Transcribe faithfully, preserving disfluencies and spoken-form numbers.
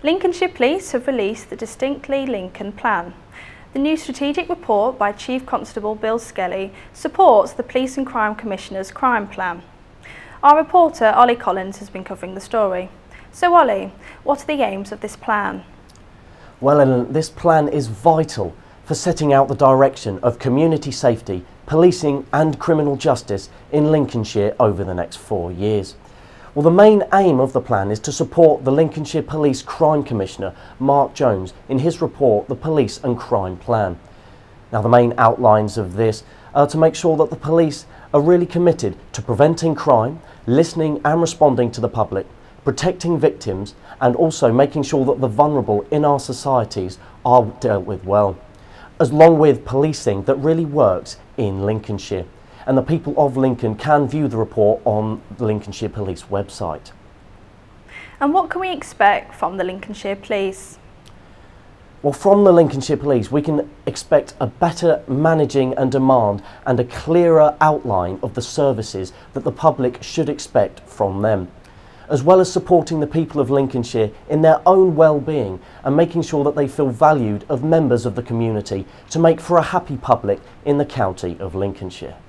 Lincolnshire Police have released the Distinctly Lincoln Plan. The new strategic report by Chief Constable Bill Skelly supports the Police and Crime Commissioner's crime plan. Our reporter Ollie Collins has been covering the story. So Ollie, what are the aims of this plan? Well, Ellen, this plan is vital for setting out the direction of community safety, policing and criminal justice in Lincolnshire over the next four years. Well, the main aim of the plan is to support the Lincolnshire Police Crime Commissioner, Mark Jones, in his report, The Police and Crime Plan. Now, the main outlines of this are to make sure that the police are really committed to preventing crime, listening and responding to the public, protecting victims, and also making sure that the vulnerable in our societies are dealt with well, along with policing that really works in Lincolnshire. And the people of Lincoln can view the report on the Lincolnshire Police website. And what can we expect from the Lincolnshire Police? Well, from the Lincolnshire Police, we can expect a better managing and demand and a clearer outline of the services that the public should expect from them, as well as supporting the people of Lincolnshire in their own well-being and making sure that they feel valued of members of the community to make for a happy public in the county of Lincolnshire.